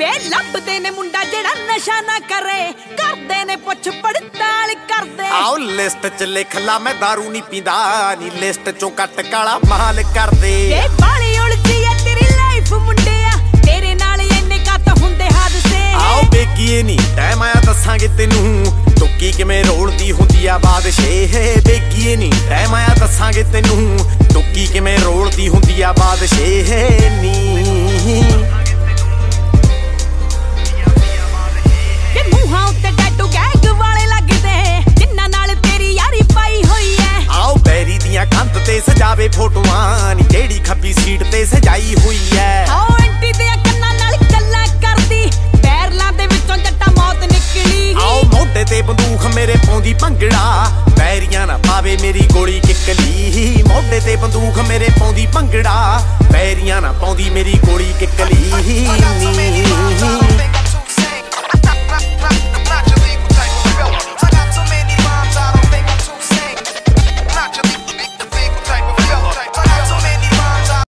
ਵੇ ਲੱਭਦੇ ਨੇ ਮੁੰਡਾ ਜਿਹੜਾ ਨਸ਼ਾ ਨਾ ਕਰੇ, ਕਰਦੇ ਨੇ ਪੁੱਛ ਪੜਤਾਲ ਕਰਦੇ। ਆਓ ਲਿਸਟ ਚ ਲਿਖ ਲਾ ਮੈਂ ਦਾਰੂ ਨਹੀਂ ਪੀਂਦਾ, ਨੀ ਲਿਸਟ ਚੋਂ ਕੱਟ ਕਾਲਾ ਮਾਲ ਕਰਦੇ। ਵੇ ਬਾਲੀ ਉਲਝੀ ਆ ਤੇਰੀ ਲਾਈਫ ਮੁੰਡਿਆ, ਤੇਰੇ ਨਾਲ ਇੰਨੇ ਕੱਟ ਹੁੰਦੇ ਹਾਦਸੇ। ਆਓ ਬੇਗੀਏ ਨੀ ਟਾਈਮ ਆਇਆ ਦੱਸਾਂਗੇ ਤੈਨੂੰ, ਟੁੱਕੀ ਕਿਵੇਂ ਰੋਲਦੀ ਹੁੰਦੀ ਆ ਬਾਦਸ਼ਾਹ। ਬੇਗੀਏ ਨੀ ਟਾਈਮ ਆਇਆ ਦੱਸਾਂਗੇ ਤੈਨੂੰ, ਟੁੱਕੀ ਕਿਵੇਂ ਰੋਲਦੀ ਹੁੰਦੀ ਆ ਬਾਦਸ਼ਾਹ ਨੀ। ਕੰਧ ਤੇ ਸਜਾਵੇ ਫੋਟੋਆਂ ਨੀ, ਜਿਹੜੀ ਖੱਬੀ ਸੀਟ ਤੇ ਸਜਾਈ ਹੋਈ ਐ। ਆਓ ਐਂਟੀ ਦੇ ਕੰਨਾਂ ਨਾਲ ਗੱਲਾਂ ਕਰਦੀ, ਪੈਰਲਾਂ ਦੇ ਵਿੱਚੋਂ ਜੱਟਾ ਮੌਤ ਨਿਕਲੀ। ਆਓ ਮੋਢੇ ਤੇ ਬੰਦੂਕ ਮੇਰੇ ਪਾਉਂਦੀ ਭੰਗੜਾ, ਪੈਰੀਆਂ ਨਾ ਪਾਵੇ ਮੇਰੀ ਗੋਲੀ ਕਿੱਕਲੀ। ਮੋਢੇ ਤੇ ਬੰਦੂਕ ਮੇਰੇ ਪਾਉਂਦੀ ਭੰਗੜਾ, ਪੈਰੀਆਂ ਨਾ ਪਾਉਂਦੀ ਮੇਰੀ ਗੋਲੀ ਕਿੱਕਲੀ ਨੀ।